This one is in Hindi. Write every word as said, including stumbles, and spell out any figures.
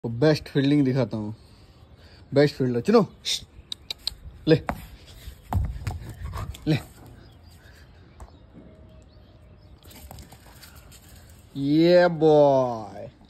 वो बेस्ट फील्डिंग दिखाता हूँ। बेस्ट फील्डर चुनो। ले ले ये बॉय।